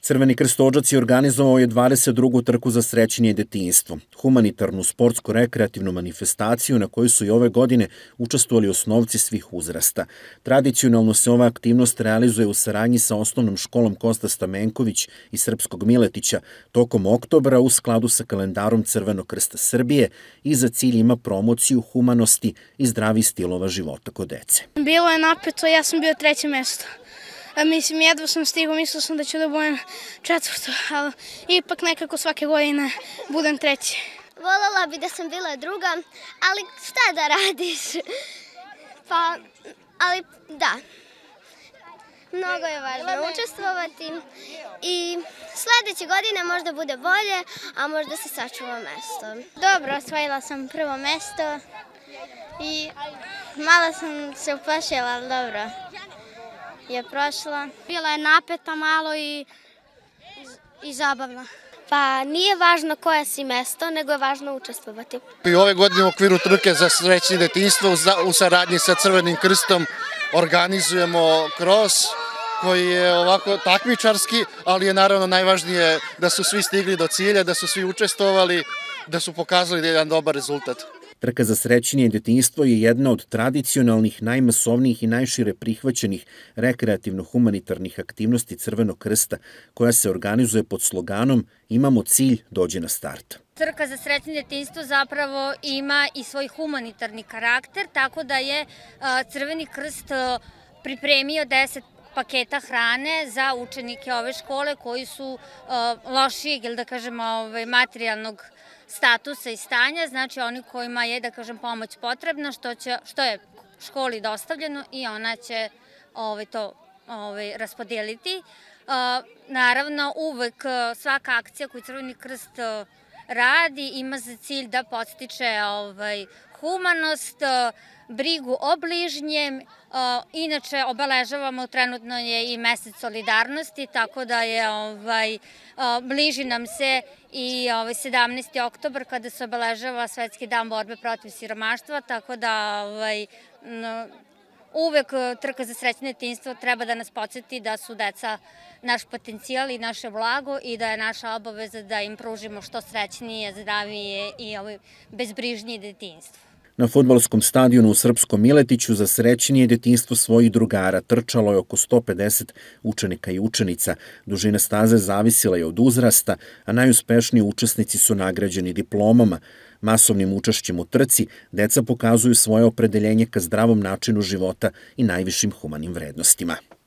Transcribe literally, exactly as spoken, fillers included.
Crveni krst Odžaci organizovao je dvadeset drugu trku za srećenje i detinjstvo, humanitarnu sportsko-rekreativnu manifestaciju na kojoj su i ove godine učestvovali osnovci svih uzrasta. Tradicionalno se ova aktivnost realizuje u saradnji sa osnovnom školom Kosta Stamenković i Srpskog Miletića tokom oktobra u skladu sa kalendarom Crvenog krsta Srbije i za cilj ima promociju humanosti i zdravih stilova života kod dece. Bilo je napeto, ja sam bio treće mesto. Mislim, jedva sam stigao, mislila sam da ću da budem četvrto, ali ipak nekako svake godine budem treći. Voljela bi da sam bila druga, ali šta da radiš? Pa, ali da. Mnogo je važno učestvovati i sledeće godine možda bude bolje, a možda se sačuva mesto. Dobro, osvojila sam prvo mesto i malo sam se uplašila, ali dobro je prošla. Bila je napeta malo i, i zabavna. Pa nije važno koje si mesto, nego je važno učestvovati. I ove godine u okviru trke za srećenje i detinjstvo u saradnji sa Crvenim krstom organizujemo kros koji je ovako takmičarski, ali je naravno najvažnije da su svi stigli do cilja, da su svi učestvovali, da su pokazali jedan dobar rezultat. Trka za srećenje i detinjstvo je jedna od tradicionalnih, najmasovnijih i najšire prihvaćenih rekreativno-humanitarnih aktivnosti Crvenog krsta, koja se organizuje pod sloganom "Imamo cilj, dođi na start". Trka za srećenje i detinjstvo zapravo ima i svoj humanitarni karakter, tako da je Crveni krst pripremio deset paketa hrane za učenike ove škole koji su lošijeg, ili da kažemo, materijalnog statusa i stanja, znači oni kojima je, da kažem, pomoć potrebna, što, će, što je školi dostavljeno i ona će ovaj, to ovaj, raspodijeliti. Naravno, uvek svaka akcija koju Crveni krst radi ima za cilj da podstiče ovaj, humanost, brigu o bližnjem. Inače, obeležavamo, trenutno je i mesec solidarnosti, tako da je ovaj, bliži nam se i ovaj, sedamnaesti oktobar kada se obeležava Svetski dan borbe protiv siromaštva, tako da ovaj, uvek trka za srećenje i detinjstvo treba da nas podsjeti da su deca naš potencijal i naše blago i da je naša obaveza da im pružimo što srećnije, zdravije i ovaj, bezbrižnije detinjstvo. Na fudbalskom stadionu u Srpskom Miletiću za srećenje i detinjstvo svojih drugara trčalo je oko sto pedeset učenika i učenica. Dužina staze zavisila je od uzrasta, a najuspešniji učesnici su nagrađeni diplomama. Masovnim učešćem u trci deca pokazuju svoje opredeljenje ka zdravom načinu života i najvišim humanim vrednostima.